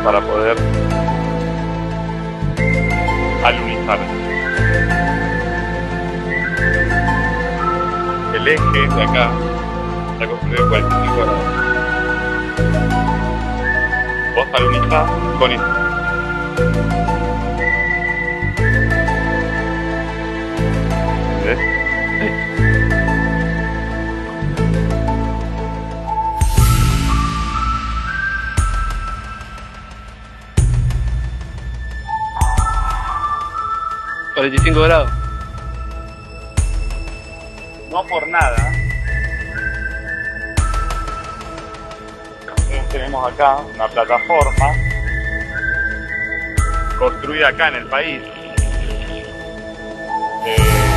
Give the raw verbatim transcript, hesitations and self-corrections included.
para poder alunizar. El eje de acá está construido en cuarenta y cinco grados. Vos alunizás con esto. ¿Ves? Sí. cuarenta y cinco grados. No por nada. Nosotros tenemos acá una plataforma construida acá en el país. Eh,